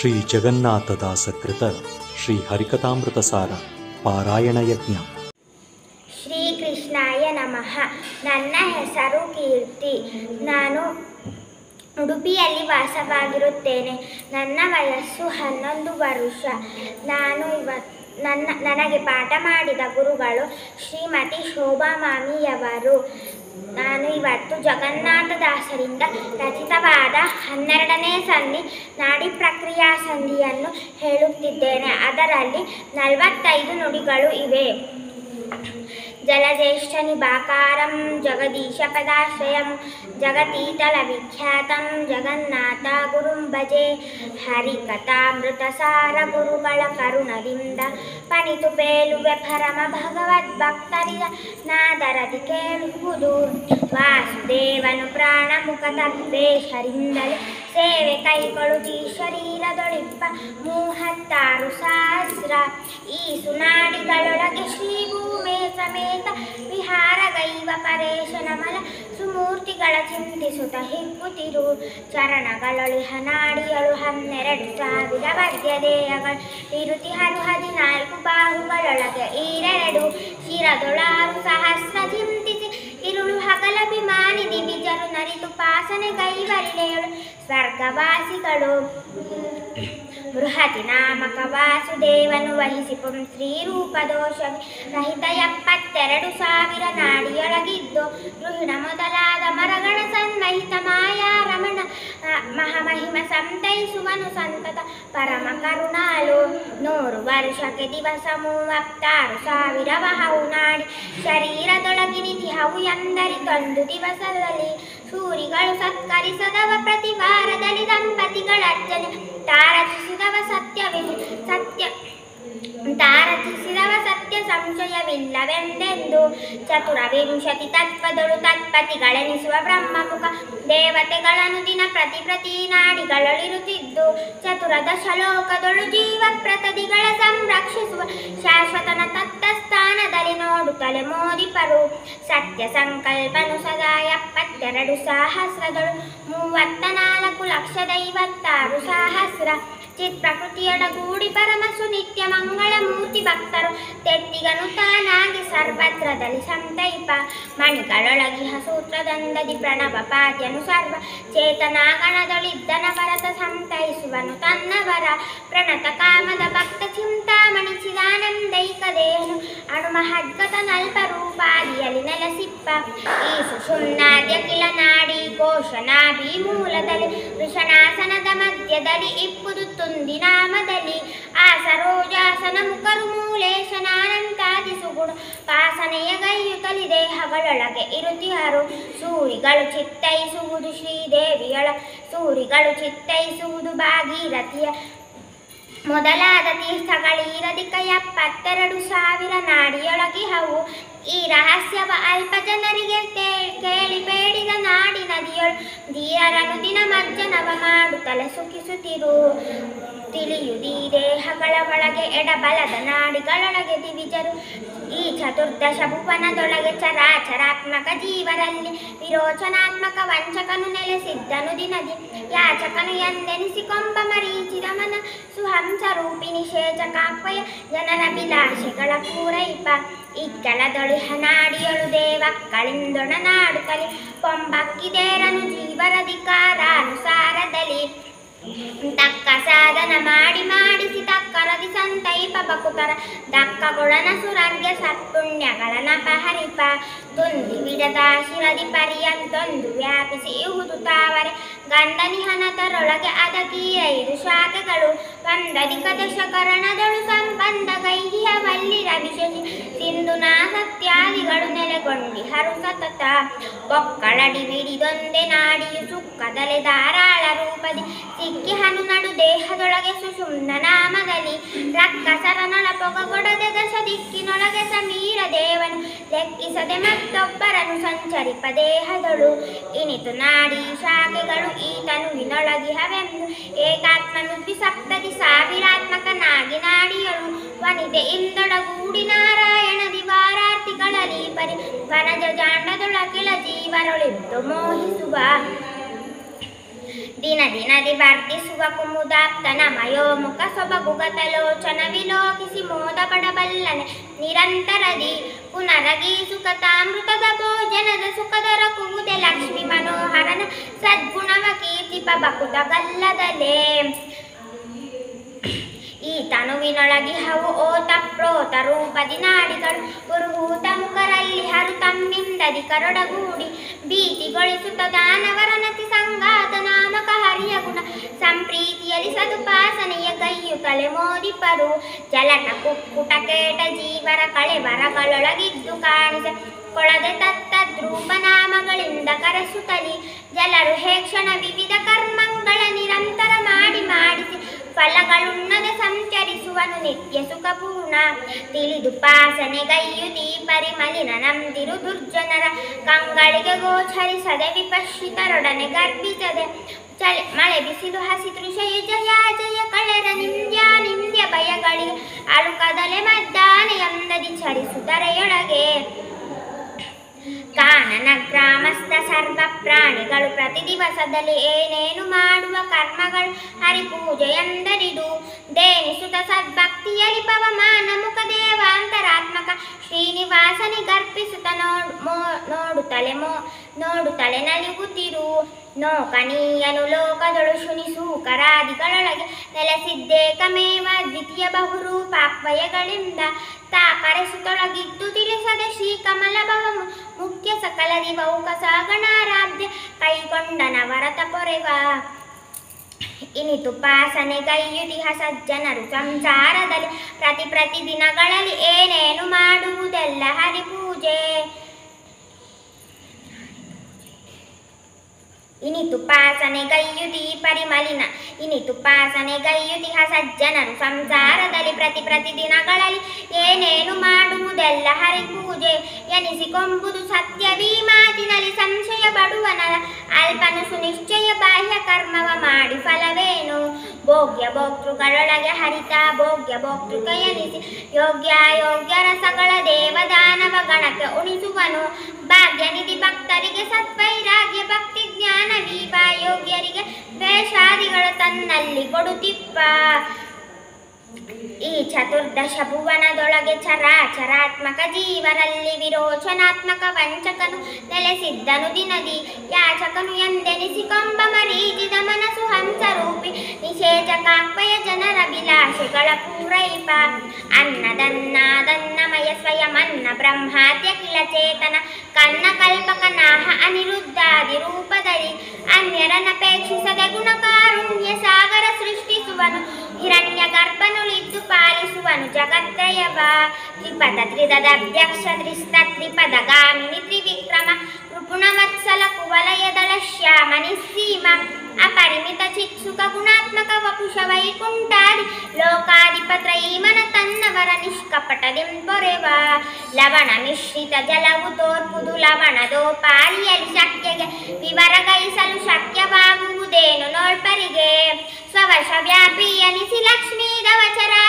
ಶ್ರೀ ಜಗನ್ನಾಥದಾಸಕೃತ ಶ್ರೀ ಹರಿಕಥಾಮೃತಸಾರ ಪಾರಾಯಣ ಯಜ್ಞ. ಶ್ರೀಕೃಷ್ಣಾಯ ನಮಃ. ನನ್ನ ಹೆಸರು ಕೀರ್ತಿ. ನಾನು ಉಡುಪಿಯಲ್ಲಿ ವಾಸವಾಗಿರುತ್ತೇನೆ. ನನ್ನ ವಯಸ್ಸು 11 ವರ್ಷ. ನನಗೆ ಪಾಠ ಮಾಡಿದ ಗುರುಗಳು ಶ್ರೀಮತಿ ಶೋಭಾ ಮಾಮಿಯವರು. ನಾನು ಇವತ್ತು ಜಗನ್ನಾಥದಾಸರಿಂದ ರಚಿತವಾದ 12ನೇ ಸಂಧಿ ನಾಡಿ ಪ್ರಕ್ರಿಯಾ ಸಂಧಿಯನ್ನು ಹೇಳುತ್ತಿದ್ದೇನೆ. ಅದರಲ್ಲಿ 45 ನುಡಿಗಳು ಇವೆ. ಜಲಜ್ಯೇಷ್ಠ ನಿಭಾಕಾರಂ ಜಗದೀಶ ಪದಾಶ್ರಯಂ ಜಗತೀತಲ ವಿಖ್ಯಾತಂ ಜಗನ್ನಾಥ ಗುರುಂ ಭಜೆ. ಹರಿಕಥಾಮೃತಸಾರ ಗುರುಗಳ ಕರುಣದಿಂದ ಪಣಿತು ಪೇಲುವೆ ಪರಮ ಭಗವದ್ಭಕ್ತರಿದ ನಾದರದಿ ಕೇಳುವುದು. ವಾಸುದೇವನು ಪ್ರಾಣ ಮುಖ ತತ್ವೇಶರಿಂದಲೇ ಸೇವೆ ಕೈಗೊಳ್ಳುತ್ತೀ ಶರೀರದೊಳಿಪ್ಪ 36 ಸಹಸ್ರ. ಈ ಸುನಾಡಿಗಳೊಳಗೆ ಶ್ರೀಭೂಮೆ ಸಮೇತ ವಿಹಾರಗೈವ ಪರೇಶನ ಮಲ ಸುಮೂರ್ತಿಗಳ ಚಿಂತಿಸುತ್ತ ಹಿಗ್ಗುತ್ತಿರು. ಚರಣಗಳೊಳಿ ಹನಾಡಿಯಳು 12,000 ವರ್ಗ್ಯದೇಯಗಳು ಇರುತಿ 14 ಬಾಹುಗಳೊಳಗೆ 2 ಶಿರದೊಳಾರು ಸಹಸ್ರ ಚಿಂತಿಸಿ ಇರುಳು ಹಗಲಭಿಮಾನಿ ದಿವಿಜರು ನರಿತು ಪಾಸನೆ ಗೈವರಿಳೆಯಳು ಸ್ವರ್ಗವಾಸಿಗಳು. ಬೃಹತಿ ನಾಮಕ ವಾಸುದೇವನು ವಹಿಸಿ ಸ್ತ್ರೀ ರೂಪ ದೋಷ ರಹಿತ 72,000 ನಾಡಿಯೊಳಗಿದ್ದು ಗೃಹಿಣ ಮೊದಲಾದ ಮರಗಣ ಸನ್ಮಹಿತ ಮಾಯಾ ರಮಣ ಮಹಾಮಹಿಮ ಸಂತೈಸುವನು ಸಂತತ ಪರಮ ಕರುಣಾಳು. 100 ವರ್ಷಕ್ಕೆ ದಿವಸ 36,000 ವಹವು ನಾಡಿ ಶರೀರದೊಳಗಿನಿತಿಹವು ಎಂದರಿತೊಂದು ದಿವಸದಲ್ಲಿ ಸೂರಿಗಳು ಸತ್ಕರಿಸದವ ಪ್ರತಿವಾರದಲ್ಲಿ ದಂಪತಿಗಳ ಅರ್ಚನೆ ತಾರಚಿಸಿದವ ಸತ್ಯ ಸಂಶಯವಿಲ್ಲವೆಂದೆಂದು. 24 ತತ್ವದೊಳು ತತ್ಪತಿಗಳೆನಿಸುವ ಬ್ರಹ್ಮಮುಖ ದೇವತೆಗಳನ್ನು ದಿನ ಪ್ರತಿ ನಾಡಿಗಳೊಳಿರುತ್ತಿದ್ದು ಚತುರ್ದಶ ಲೋಕದೊಳು ಜೀವ ಪ್ರತದಿಗಳ ಸಂರಕ್ಷಿಸುವ ಶಾಶ್ವತನ ತತ್ವಸ್ಥಾನದಲ್ಲಿ ನೋಡುತ್ತಲೆ ಮೋದಿಪರು. ಸತ್ಯ ಸಂಕಲ್ಪನು ಸದಾ 72 ಸಹಸ್ರದೊಳು 34,56,000 ಸಹಸ್ರ. ಚಿತ್ ಪ್ರಕೃತಿಯೊಡಗೂಡಿ ಪರಮಸು ನಿತ್ಯ ಮಂಗಳ ಮೂರ್ತಿ ಭಕ್ತರು ತೆತ್ತಿಗನು ತಾನಾಗಿ ಸರ್ವತ್ರದಲ್ಲಿ ಸಂತೈಪ. ಮಣಿಗಳೊಳಗಿಹ ಸೂತ್ರದಂದದಿ ಪ್ರಣವ ಪಾದ್ಯನು ಸರ್ವ ಚೇತನಾಗಣದೊಳಿದ್ದನ ಭರತ ಸಂತೈಸುವನು ತನ್ನವರ. ಪ್ರಣತ ಕಾಮದ ಭಕ್ತ ಚಿಂತಾಮಣಿ ಚಿದಾನಂದೈಕ ದೇಹನು ಅಣುಮಹದ್ಗತ ನಲ್ಪ ರೂಪಾದಿಯಲ್ಲಿ ನೆಲಸಿಪ್ಪ. ಈ ಸುಷುಮ್ನಾದ್ಯ ಕಿಲ ನಾಡಿ ಕೋಶನಾಭಿ ಮೂಲದಲ್ಲಿ ವೃಷಣಾಸನದ ಮಧ್ಯದಲ್ಲಿ ಇಪ್ಪುದು ತುಂದಿ ನಾಮದಲ್ಲಿ. ಆ ಸರೋಜಾಸನ ಮುಖರು ಮೂಲೇಶನಾನಂತಾದಿ ಸುಗುಣ ಪಾಸನೆಯ ಗೈಯುತ್ತಲಿ ದೇಹಗಳೊಳಗೆ ಇರುತಿಹರು. ಸೂರಿಗಳು ಚಿತ್ತೈಸುವುದು ಶ್ರೀದೇವಿಯೊಳ ಸೂರಿಗಳು ಚಿತ್ತೈಸುವುದು ಭಾಗೀರಥಿಯ ಮೊದಲಾದ ತೀರ್ಥಗಳೀರದಿಕ 72,000 ನಾಡಿಯೊಳಗಿಹವು. ಈ ರಹಸ್ಯವ ಅಲ್ಪ ಜನರಿಗೆ ಕೇಳಿ ಬೇಡಿದ ನಾಡಿ ನದಿಯೊಳು ಧೀರರನು ದಿನ ಮಜ್ಜನವ ಮಾಡುತ್ತಲೆ ಸುಖಿಸುತ್ತಿರು. ತಿಳಿಯುದಿ ದೇಹಗಳ ಒಳಗೆ ಎಡಬಲದ ನಾಡಿಗಳೊಳಗೆ ದಿವಿಜರು ಈ ಚತುರ್ದಶ ಭುವನದೊಳಗೆ ಚರಾಚರಾತ್ಮಕ ಜೀವರಲ್ಲಿ ವಿರೋಚನಾತ್ಮಕ ವಂಚಕನು ನೆಲೆಸಿದ್ದನು ದಿನದಿ. ಯಾಚಕನು ಎಂದೆನಿಸಿಕೊಂಬ ಮರೀಚಿದ ಮನ ಸುಹಂಸ ರೂಪಿ ನಿಷೇಚಕಾಕ್ವಯ ಜನರ ವಿಲಾಸೆಗಳ ಪೂರೈಪ. ಇಕ್ಕಳದೊಳಿ ಹನಾಡಿಯಳು ದೇವಕ್ಕಳಿಂದೊಣ ನಾಡುತ್ತಲಿ ಪೊಂಬಕ್ಕಿದೇರನು ಜೀವರಧಿಕಾರಾನುಸಾರದಲ್ಲಿ. ತಕ್ಕ ಸಾಧನ ಮಾಡಿಸಿ ತಕ್ಕರದಿ ಸಂತೈಪ ಬಕುತರ ದಕ್ಕಗೊಳನ ಸುರರ್ಗ ಸತ್ಪುಣ್ಯಗಳನ ಪಹರಿಪ. ತುಂದಿ ವಿಡದ ಶಿರದಿ ಪರ್ಯಂತೊಂದು ವ್ಯಾಪಿಸಿ ಇಹುದು ತಾವರೆ ಗಂಡನಿಹನದರೊಳಗೆ ಅದಕೀರ 5 ಶಾಖೆಗಳು ಒಂದಧಿಕ ದಶಕರಣದಳು ಸಂಬಂಧ ಗೈಹಿಯ ವಲ್ಲಿರ ವಿಶೇಷಿ ಸಿಂಧುನಾ ಸತ್ಯಾದಿಗಳು ನೆಲೆಗೊಂಡಿಹರು ಸತತ. ಒಕ್ಕಳಡಿ ಬಿಡಿದೊಂದೆ ನಾಡಿಯು ಸುಕ್ಕದಲೆ ಧಾರಾಳ ರೂಪದಿ ಸಿಕ್ಕಿ ಹನು ನಡು ದೇಹದೊಳಗೆ ಸುಷುಮ್ನ ನಾಮದಲ್ಲಿ. ರಕ್ಕಸರನೊಳ ಪೊಗಗೊಡದೆ ದಶ ದಿಕ್ಕಿನೊಳಗೆ ಸಮೀರ ದೇವನು ಲೆಕ್ಕಿಸದೆ ಮತ್ತೊಬ್ಬರನು ಸಂಚರಿಪ ದೇಹದಳು. ಇನಿತು ನಾಡಿ ಶಾಖೆಗಳು ಈತನುವಿನೊಳಗಿಹವೆಂದು ಏಕಾತ್ಮನು ದ್ವಿಸಪ್ತದಿ ಸಾವಿರಾತ್ಮಕನಾಗಿ ನಾಡಿಯಳು ವನಿತೆ ಇಂದೊಡಗೂಡಿ ನಾರಾಯಣ ದಿವಾರಾರ್ತಿಗಳಲ್ಲಿ ಪರಿ ವನಜ ಜಾಂಡದೊಳಗಿಳ ಜೀವರೊಳಿದ್ದು ಮೋಹಿಸುವ. ದಿನ ದಿನದಿ ವರ್ಧಿಸುವ ಕುಮುದಾಪ್ತನ ಮಯೋಮುಖ ಸೊಬಗುಗತಲೋಚನ ವಿಲೋಕಿಸಿ ಮೋದ ಪಡಬಲ್ಲನೆ ನಿರಂತರದಿ ಪುನರಗೀಸು ಕಥಾಮೃತದ ಭೋಜನದ ಸುಖದರ ಕುವುದೆ ಲಕ್ಷ್ಮಿ ಮನೋಹರನ ಸದ್ಗುಣವ ಕೀರ್ತಿಪ ಬಕುತ ಗಲ್ಲದಲೇ ಈ ತನುವಿನೊಳಗಿ ಹವು ಓತ ಪ್ರೋತ ರೂಪದಿ ನಾಡಿಗಳು ಪುರುಹೂತ ಮುಖರಲ್ಲಿ ಹರು ತಮ್ಮಿಂದದಿ ಕರೊಡಗೂಡಿ ಭೀತಿಗೊಳಿಸುತ್ತ ದಾನವರನತಿ ಸಂಗಾತ ನಾಮಕ ಹರಿಯ ಗುಣ ಸಂಪ್ರೀತಿಯಲ್ಲಿ ಸದುಪಾಸನೆಯ ಕೈಯು ತಲೆ ಮೋದಿಪರು ಜಲಟ ಕುಕ್ಕುಟ ಕೇಟ ಜೀವರ ಕಳೆಬರಗಳೊಳಗಿದ್ದು ಕಾಣಿಸ ಕೊಳದೆ ತತ್ತದ್ರೂಪನಾಮಗಳಿಂದ ಕರೆಸುತ್ತಲಿ ಜಲರು ಹೇಕ್ಷಣ ವಿವಿಧ ಕರ್ಮಗಳ ನಿರಂತರ ಮಾಡಿಸಿ ಫಲಗಳುಣ್ಣದೆ ಸಂಚರಿಸುವನು ನಿತ್ಯ ಸುಖಪೂರ್ಣ ತಿಳಿದು ಪಾಸನೆಗೈಯುತಿ ಪರಿಮಲಿನ ನಂದಿರು ದುರ್ಜನರ ಕಂಗಳಿಗೆ ಗೋಚರಿಸದೆ ವಿಪಶ್ಚಿತರೊಡನೆ ಗರ್ಭಿಸದೆ ಮಳೆ ಬಿಸಿಲು ಹಸಿ ತೃಷಯ ಜಯ ಜಯ ಕಳೆರ ನಿಂದ್ಯ ಭಯಗಳಿಗೆ ಅಳುಕದಲೆ ಮದ್ದಾನೆ ಎಂದದಿ ಚರಿಸುತ್ತರೆಯೊಳಗೆ ಕಾನನ ಗ್ರಾಮಸ್ಥ ಸರ್ವ ಪ್ರಾಣಿಗಳು ಪ್ರತಿ ದಿವಸದಲ್ಲಿ ಏನೇನು ಮಾಡುವ ಕರ್ಮಗಳು ಹರಿಪೂಜೆ ಎಂದರಿದು ದೇನಿಸುತ್ತ ಸದ್ಭಕ್ತಿಯಲಿ ಪವಮಾನ ಮುಖ ದೇವಾಂತರಾತ್ಮಕ ಶ್ರೀನಿವಾಸನಿಗರ್ಪಿಸುತ್ತ ನೋಡುತ್ತಲೆ ನಲಿಗುತ್ತಿರು ನೋಕನೀಯನು ಲೋಕದೊಳು ಶುನಿಸು ಕರಾದಿಗಳೊಳಗೆ ನೆಲೆಸಿದ್ದೇಕಮೇವ ದ್ವಿತೀಯ ಬಹುರೂಪಾಕ್ವಯಗಳಿಂದ ತಾ ಕರೆಸುತ್ತೊಳಗಿದ್ದು ತಿಳಿಸದೆ ಶ್ರೀಕಮಲ ಭವ ಮುಖ್ಯ ಸಕಲ ದಿವೌಕಸ ಗಣಾರಾಧ್ಯ ಕೈಗೊಂಡನ ವರತ ಪೊರೆವ ಇನಿತು ಪಾಸನೆಗೈಯುದಿಹ ಸಜ್ಜನರು ಸಂಸಾರದಲ್ಲಿ ಪ್ರತಿ ದಿನಗಳಲ್ಲಿ ಏನೇನು ಮಾಡುವುದೆಲ್ಲ ಹರಿಪೂಜೆ ಇನಿತು ಪಾಸನೆಗೈಯುದಿ ಪರಿಮಲಿನ ಇನಿತು ಪಾಸನೆಗೈಯುದಿಹ ಸಜ್ಜನರು ಸಂಸಾರದಲ್ಲಿ ಪ್ರತಿ ದಿನಗಳಲ್ಲಿ ಏನೇನು ಮಾಡುವುದೆಲ್ಲ ಹರಿಪೂಜೆ ಎನಿಸಿಕೊಂಬುದು ಸತ್ಯವೀ ಮಾತಿನಲ್ಲಿ ಸಂಶಯ ಪಡುವನರ ಅಲ್ಪನು ಸುನಿಶ್ಚಯ ಬಾಹ್ಯ ಕರ್ಮವ ಮಾಡಿ ಫಲವೇನು ಭೋಗ್ಯ ಭೋಕ್ತೃಗಳೊಳಗೆ ಹರಿತ ಭೋಗ್ಯ ಭೋಕ್ತೃಕ ಎನಿಸಿ ಯೋಗ್ಯ ರಸಗಳ ದೇವದಾನವ ಗಣಕ್ಕೆ ಉಣಿಸುವನು ಭಾಗ್ಯನಿಧಿ ಭಕ್ತರಿಗೆ ಸತ್ವೈರಾಗ್ಯ ಭಕ್ತಿ ಜ್ಞಾನ ವೀಪ ಯೋಗ್ಯರಿಗೆ ದ್ವೇಷಾದಿಗಳ ತನ್ನಲ್ಲಿ ಕೊಡುತ್ತಿಪ್ಪ ಈ ಚತುರ್ದಶ ಭುವನದೊಳಗೆ ಚರಾಚರಾತ್ಮಕ ಜೀವರಲ್ಲಿ ವಿರೋಚನಾತ್ಮಕ ವಂಚಕನು ನೆಲೆಸಿದ್ದನು ದಿನದಿ ಯಾಚಕನು ಎಂದೆನಿಸಿಕೊಂಬ ಮರೀಜಿದ ಮನಸ್ಸು ಹಂಸರೂಪಿ ನಿಷೇಚಕಾಕ್ವಯ ಜನರ ವಿಲಾಸಗಳ ಪೂರೈಪ ಅನ್ನದನ್ನಮಯ ಸ್ವಯಮನ್ನ ಬ್ರಹ್ಮಾದ್ಯ ಕಿಲ ಚೇತನ ಕನ್ನ ಕಲ್ಪಕನಾಹ ಅನಿರುದ್ಧಾದಿ ರೂಪದಲ್ಲಿ ಅನ್ಯರನ್ನಪೇಕ್ಷಿಸದೆ ಗುಣಕಾರುಣ್ಯ ಸಾಗರ ಸೃಷ್ಟಿಸುವನು ಹಿರಣ್ಯ ಗರ್ಭನುಳಿದ್ದು ಪಾಲಿಸುವನು ಜಗತ್ರಯವ ತ್ರಿಪದ ತ್ರಿದಧ್ಯಕ್ಷ ತ್ರಿಪದ ಗಾಮಿನಿ ತ್ರಿವಿಕ್ರಮ ಕೃಪುಣವತ್ಸಲ ಕುವಲಯದಳ ಶ್ಯಾಮ ನಿಸ್ಸೀಮ ಅಪರಿಮಿತ ಚಿತ್ಸುಖ ಗುಣಾತ್ಮಕ ವಪುಷ ವೈಕುಂಠಾದಿ ಲೋಕಾಧಿಪತ್ರಯೀಮನ ತನ್ನವರ ನಿಷ್ಕಪಟದಿಂ ಪೊರೆವ ಲವಣ ಮಿಶ್ರಿತ ಜಲವು ತೋರ್ಪುದು ಲವಣದೋಪಾದಿಯಲ್ಲಿ ಶಕ್ಯಗೆ ವಿವರಗೈಸಲು ಶಕ್ಯವಾಗುವುದೇನು ನೋಳ್ಪರಿಗೆ ಸ್ವವಶ ವ್ಯಾಪಿ ಅನಿಸಿ ಲಕ್ಷ್ಮೀದವ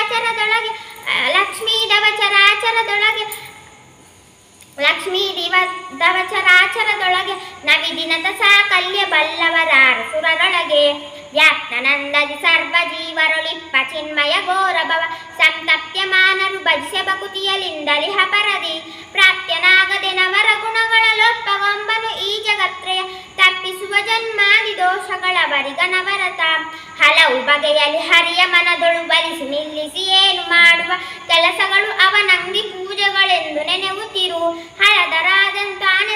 ಚರಾಚರದೊಳಗೆ ನವಿದಿನದ ಸಾಕಲ್ಯ ಬಲ್ಲವರಾರು ಸುರರೊಳಗೆ ವ್ಯಾಪ್ತನಂದದಿ ಸರ್ವ ಜೀವರೊಳಿಪ್ಪ ಚಿನ್ಮಯ ಘೋರಭವ ಸಂತಪ್ಯಮಾನರು ಭಜಿಸ ಬಕುತಿಯಲಿಂದಲಿ ಹಪರದಿ ಪ್ರಾಪ್ಯನಾಗದೆ ನವರ ಗುಣಗಳಲ್ಲೊಪ್ಪಗೊಂಬನು ಈ ಜಗತ್ರಯ ತಪ್ಪಿಸುವ ಜನ್ಮಾದಿ ದೋಷಗಳ ಬರಿಗನವರತ ಹಲವು ಬಗೆಯಲ್ಲಿ ಹರಿಯ ಮನದೊಳು ಬಲಿಸಿ ನಿಲ್ಲಿಸಿ ಏನು ಮಾಡುವ ಕೆಲಸಗಳು ಅವನಂಗಿ ಪೂಜೆಗಳೆಂದು ನೆನೆಯುತ್ತಿರು ಹಳದ ರಾಜನು ತಾನೇ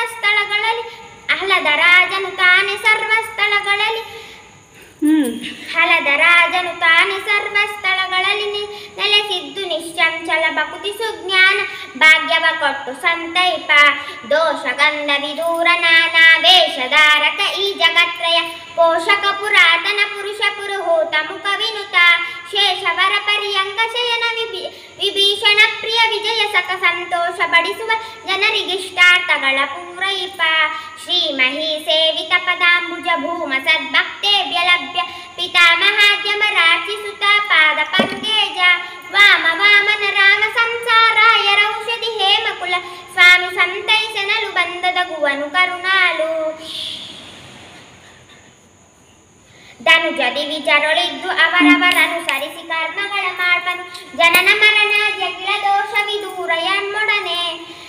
ಸರ್ವ ಸ್ಥಳಗಳಲ್ಲಿ ನೆಲೆಸಿದ್ದು ನಿಶ್ಚಂಚಲ ಬಕುತಿ ಸುಜ್ಞಾನ ಭಾಗ್ಯವ ಕೊಟ್ಟು ಸಂತೈಪ ದೋಷ ಗಂಧ ವಿದೂರ ನಾನಾ ವೇಷಧಾರಕ ಈ ಜಗತ್ರಯ ಪೋಷಕ ಪುರಾತನ ಪುರುಷ ಪುರುಹೂತ ಮುಖ ವಿನುತ ಶೇಷವರ ಪರ್ಯಂಕ ಶಯನ ವಿಭೀಷಣ ಪ್ರಿಯ ವಿಜಯ ಸಕ ಸಂತೋಷ ಪಡಿಸುವ ಜನರಿಗಿಷ್ಟಾರ್ಥಗಳ ಪೂರೈಪ ಶ್ರೀಮಹಿ ಸೇವಿತ ಪದಾಂಬುಜ ಭೂಮ ಸದ್ಭಕ್ತೇಭ್ಯ ಲಭ್ಯ ಪಿತಾಮಹಾದ್ಯಮರಾರ್ಚಿಸುತ ಪಾದ ಪಂಕೇಜ ವಾಮನ ರಾಮ ಸಂಸಾರಾಯ ರೌಷಧಿ ಹೇಮಕುಲ ಸ್ವಾಮಿ ಸಂತೈಸನಲು ಬಂದದ ಗುವನು ಕರುಣಾಲು ಧನುಜದಿ ವಿಜರೊಳಿದ್ದು ಅವರವರನುಸರಿಸಿ ಕರ್ಮಗಳ ಮಾಡ್ಪನು ಜನನ ಮರಣಾದ್ಯ ಕಿಳ ದೋಷವಿದೂರ ಎನ್ಮೊಡನೆ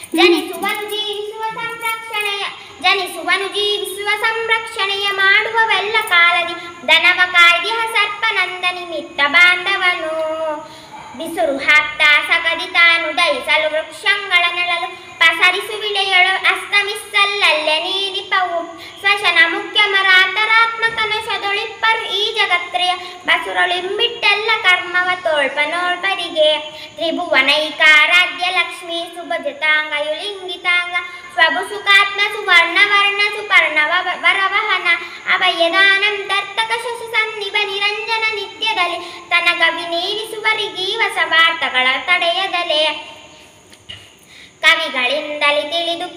ಜನಿಸುವನು ಜೀವಿಸುವ ಸಂರಕ್ಷಣೆಯ ಮಾಡುವವೆಲ್ಲ ಕಾಲದಿ ದನವ ಕಾಯ್ದಿಹ ಸರ್ಪನಂದ ನಿಮಿತ್ತ ಬಾಂಧವನು ಬಿಸುರು ಹಾಕ್ತ ಸಗದಿ ತಾನು ದಯಿಸಲು ವೃಕ್ಷಗಳ ನೆಳಲು ಪಸರಿಸುವಿಳೆಯಳು ಅಸ್ತಮಿಸಲ್ಲಲ್ಲೆ ನೀರಿಪವು ಸ್ವಶನ ಮುಖ್ಯ ಮರಾತರಾತ್ಮಕನಶದೊಳಿಪ್ಪರು ಈ ಜಗತ್ರೆಯ ಬಸುರೊಳಿಂಬಿಟ್ಟೆಲ್ಲ ಕರ್ಮವ ತೋಳ್ಪನೋಳ್ಪರಿಗೆ ತ್ರಿಭುವನೈಕಾರಾಧ್ಯ ಲಕ್ಷ್ಮೀ ಸುಭಜತಾಂಗ ಯುಲಿಂಗಿತಾಂಗ ಸ್ವಭು ಸುಖಾತ್ಮ ಸುವರ್ಣ ವರ್ಣ ಸುಪರ್ಣವ ವರವಹನ ಅವಯದಾನಂ ದರ್ತಕ ಶಶಿ ಸನ್ನಿಭ ನಿರಂಜನ ನಿತ್ಯದಲ್ಲಿ ತನಕ ವಿನೀರಿಸುವರಿಗೀವ ಸವಾರ್ಥಗಳ ತಡೆಯದಲೆ ಕವಿಗಳಿಂದಲಿ ತಿಳಿದು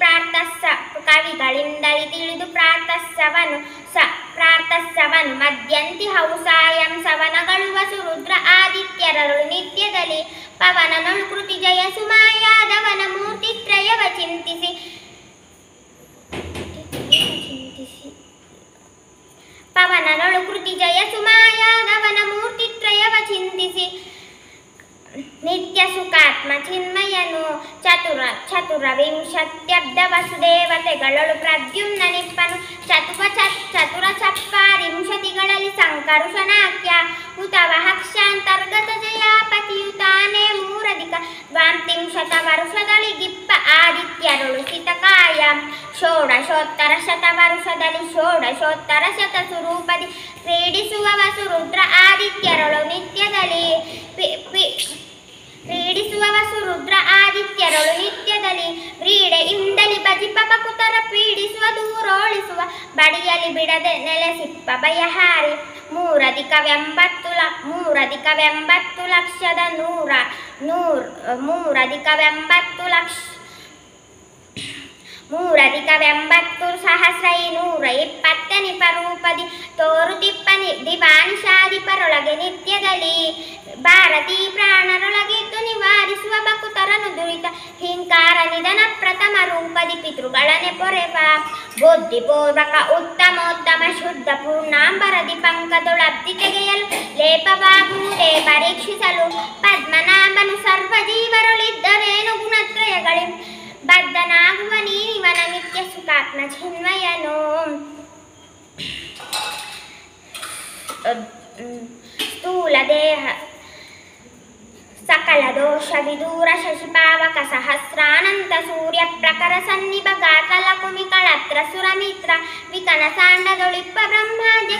ಪ್ರಾರ್ಥಸವನು ಮಧ್ಯಂತಿ ಹೌಸಾಯಂ ಸವನಗಳುವ ಸುರುದ್ರ ಆದಿತ್ಯರರು ನಿತ್ಯದಲ್ಲಿ ಪವನನೊಳು ಕೃತಿ ಜಯ ಸುಮಾಯಾದವನ ಮೂರ್ತಿತ್ರಯವ ಚಿಂತಿಸಿ ಪವನನೊಳು ಕೃತಿ ಜಯ ಸುಮಾಯಾದವನ ಮೂರ್ತಿತ್ರಯವ ಚಿಂತಿಸಿ ನಿತ್ಯ ಸುಖಾತ್ಮ ಚಿನ್ಮಯನು ಚತುರವಿಂಶತ್ಯಬ್ಧ ವಸುದೇವತೆಗಳೊಳು ಪ್ರದ್ಯುಮ್ನ ನಿಪ್ಪನು ಚತುರ ಚಪ್ಪಾರಿಂಶತಿಗಳಲ್ಲಿ ಸಂಕರುಷನಾಕ್ಯ ಹುತವ ಹಕ್ಷಾಂತರ್ಗತ ಜಯಾಪತಿಯುತಾನೇ ಮೂರಧಿಕ ದ್ವಾಂತ್ರಿಂಶತ ವರುಷದಳಿಗಿಪ್ಪ ಆದಿತ್ಯರುಳು ಸಿತಕಾಯ ಷೋಡಶೋತ್ತರ ಶತವರುಷದಲ್ಲಿ ಷೋಡಶೋತ್ತರ ಶತ ಸ್ವರೂಪದಿ ಕ್ರೀಡಿಸುವ ವಸುರುದ್ರ ಆದಿತ್ಯರಳು ನಿತ್ಯದಲ್ಲಿ ವ್ರೀಡೆಯಿಂದಲಿ ಬಜಿಪ ಬಕುತರ ಪೀಡಿಸುವ ದೂರೋಳಿಸುವ ಬಡಿಯಲಿ ಬಿಡದೆ ನೆಲೆಸಿಪ್ಪ ಬಯಹಾರಿ ಮೂರಧಿಕವೆಂಬತ್ತು ಲಕ್ಷದ ಮೂರಧಿಕವೆಂಬತ್ತು ಸಹಸ್ರೈನೂರ ಇಪ್ಪತ್ತನಿಪ ರೂಪದಿ ತೋರುತಿಪ್ಪ ದಿವಾನಿಷಾದಿಪರೊಳಗೆ ನಿತ್ಯದಲ್ಲಿ ಭಾರತೀ ಪ್ರಾಣರೊಳಗಿದ್ದು ನಿವಾರಿಸುವ ಬಕುತರನು ದುರಿತ ಹಿಂಕಾರ ನಿಧನ ಪ್ರಥಮ ರೂಪದಿ ಪಿತೃಗಳನೆ ಪೊರೆವ ಬುದ್ಧಿಪೂರ್ವಕ ಉತ್ತಮೋತ್ತಮ ಶುದ್ಧ ಪೂರ್ಣಾಂಬರದಿ ಪಂಕದೊಳಬ್ಧಿ ತೆಗೆಯಲು ಲೇಪವಾಗುವುದೇ ಪರೀಕ್ಷಿಸಲು ಪದ್ಮನಾಭನು ಸರ್ವ ಜೀವರೊಳಿದ್ದರೇನು ಗುಣತ್ರಯಗಳಿ ಬದ್ಧನಾಗುವ ನೀನಿವನ ನಿತ್ಯ ಸುಖಾತ್ಮ ಚಿನ್ಮಯನು ಸ್ಥೂಲ ದೇಹ ಸಕಲ ದೋಷ ವಿದೂರ ಶಶಿಪಾವಕ ಸಹಸ್ರಾನಂತ ಸೂರ್ಯ ಪ್ರಕರ ಸನ್ನಿಭ ಗಾತ್ರ ಕುಮಿಕಳತ್ರ ಸುರಮಿತ್ರ ವಿಕನ ಸಾಂಡದೊಳಿಪ್ಪ ಬ್ರಹ್ಮಾದ್ಯ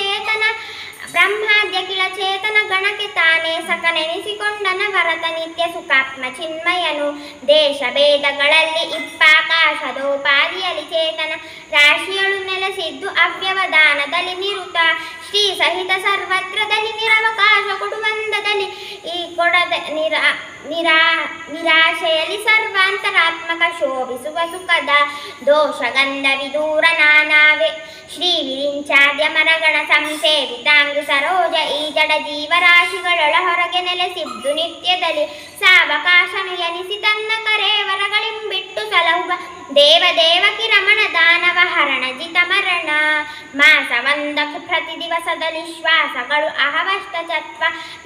ಕಿಳ ಚೇತನ ಗಣಕ್ಕೆ ತಾನೇ ಸಕನೆನಿಸಿಕೊಂಡನ ಭರತ ನಿತ್ಯ ಸುಖಾತ್ಮ ಚಿನ್ಮಯನು ದೇಶ ಭೇದಗಳಲ್ಲಿ ಇಪ್ಪಾಕಾಶದೋಪಾದಿಯಲ್ಲಿ ಚೇತನ ರಾಶಿಯಳು ನೆಲೆಸಿದ್ದು ಅವ್ಯವಧಾನದಲ್ಲಿ ನಿರುತ ಶ್ರೀ ಸಹಿತ ಸರ್ವತ್ರದಲ್ಲಿ ನಿರವಕಾಶ ಕೊಡುವಂದದಲ್ಲಿ ಈ ಕೊಡದ ನಿರಾಶೆಯಲ್ಲಿ ಸರ್ವಾಂತರಾತ್ಮಕ ಶೋಭಿಸುವ ಸುಖದ ದೋಷಗಂಧ ವಿದೂರ ನಾನಾವೆ ಶ್ರೀ ವಿರಿಂಚಾದ್ಯ ಮರಗಣ ಸಂಸೇವಿತಾಂಗಿ ಸರೋಜ ಈ ಜಡ ಜೀವರಾಶಿಗಳೊಳ ಹೊರಗೆ ನೆಲೆಸಿದ್ದು ನಿತ್ಯದಲ್ಲಿ ಸಾವಕಾಶನು ಎನಿಸಿ ತನ್ನ ಕರೇವರಗಳಿಂಬಿಟ್ಟು ಸಲಹುವ ದೇವದೇವಕಿ ರಮಣ ದಾನವ ಹರಣ ಜಿತ ಮರಣ ಮಾಸವಂದಕ್ಕೆ ಪ್ರತಿ ದಿವಸದಲ್ಲಿ ಶ್ವಾಸಗಳು ಅಹವಷ್ಟ ಚತ್ವ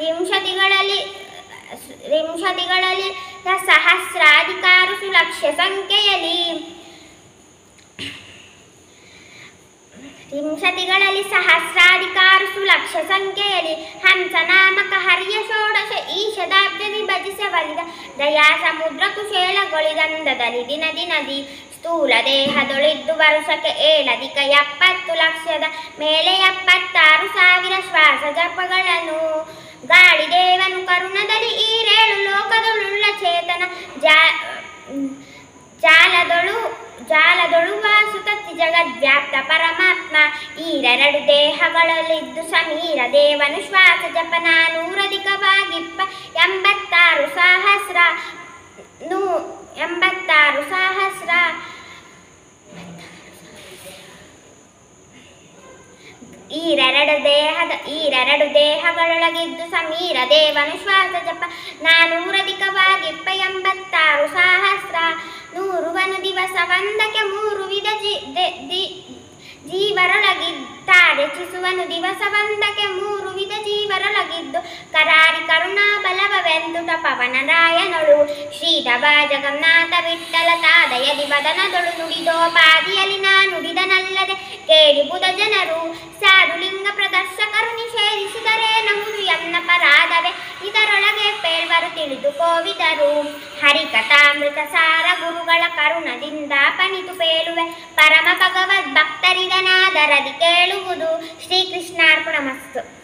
ರಿಂಶತಿಗಳಲ್ಲಿ ಸಹಸ್ರಾಧಿಕಾರು ಸುಲಕ್ಷ್ಯ ಸಂಖ್ಯೆಯಲ್ಲಿ ಹಂಸನಾಮಕ ಹರಿಯ ಷೋಡಶ ಈಶದಾಬ್ಜದಿ ಭಜಿಸವಲಿದ ದಯಾ ಸಮುದ್ರ ಕುಶೇಲಗೊಳಿದಂದದಲ್ಲಿ ದಿನದಿ ಸ್ಥೂಲ ದೇಹದೊಳಿದ್ದು ವರುಷಕ್ಕೆ 7,70 ಲಕ್ಷದ ಮೇಲೆ 76,000 ಶ್ವಾಸ ಜಪಗಳನ್ನು ಗಾಳಿದೇವನು ಕರುಣದಲ್ಲಿ ಈರೇಳು ಲೋಕದೊಳುಳ್ಳ ಚೇತನ ಜಾಲದೊಳು ವಾಸುತತಿ ಜಗದ್ವ್ಯಾಪ್ತ ಪರಮಾತ್ಮ ಈರೆರಡು ದೇಹಗಳಲ್ಲಿದ್ದು ಸಮೀರ ದೇವನು ಶ್ವಾಸ ಜಪನ ನೂರಧಿಕವಾಗಿಪ್ಪ 86,000 ಈರೆರಡು ದೇಹಗಳೊಳಗಿದ್ದು ಸಮೀರ ದೇವನು ಶ್ವಾಸ ಜಪ 400 86,000 ನೂರುವನು ದಿವಸ ಒಂದಕ್ಕೆ 3 ವಿಧ ಜೀವರೊಳಗಿದ್ದಾರೆ ರಚಿಸುವನು ದಿವಸವಂದಕ್ಕೆ 3 ವಿಧ ಜೀವರೊಳಗಿದ್ದು ಕರಾರಿ ಕರುಣಾ ಬಲವೆಂದುಟ ಪವನರಾಯನೊಳು ಶ್ರೀಧವ ಜಗನ್ನಾಥ ವಿಠಲ ತಾದಯದಿ ಬದನದೊಳು ನುಡಿದೋಪಾದಿಯಲ್ಲಿ ನಾ ನುಡಿದನಲ್ಲದೆ ಕೇಳಿಬುದ ಜನರು ಸಾಧುಲಿಂಗ ಪ್ರದರ್ಶಕರು ನಿಷೇಧಿಸಿದರೆ ನಹುದು ಎನ್ನ ಪರಾಧವೇ ಇದರೊಳಗೆ ಪೇಳ್ವರು ತಿಳಿದು ಕೋವಿದರು ಹರಿಕಥಾಮೃತ ಸಾರ ಗುರುಗಳ ಕರುಣದಿಂದ ಪಣಿತು ಪೇಳುವೆ ಪರಮ ಭಗವದ್ ಭಕ್ತರಿದನಾದರದಿ ಕೇಳುವುದು ಶ್ರೀಕೃಷ್ಣಾರ್ಪಣಮಸ್ತು.